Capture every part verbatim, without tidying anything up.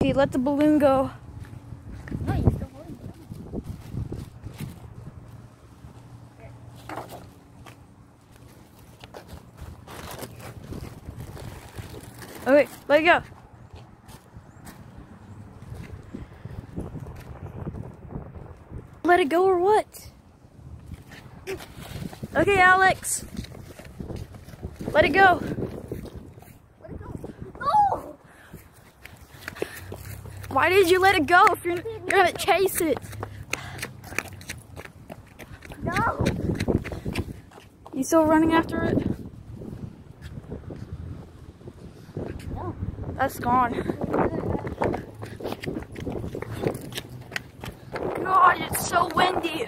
Okay, let the balloon go. No, you're still holding it. Okay, let it go. Let it go or what? Okay, Alex. Let it go. Let it go. No! Why did you let it go if you're, you're gonna chase it? No! You still running after it? No. That's gone. God, it's so windy.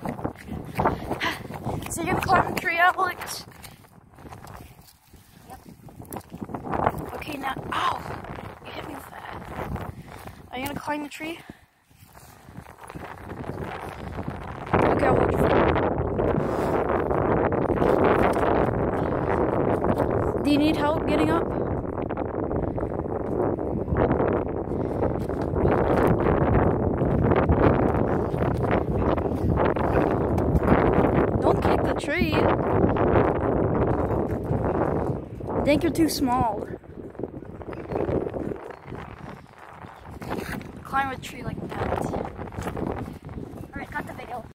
So you're gonna climb the tree, Alex? Yep. Okay, now, ow! You hit me with that. Are you gonna climb the tree? Okay, I'll hold you for it. Do you need help getting up? Don't kick the tree. I think you're too small. Climb a tree like that. Alright, cut the video.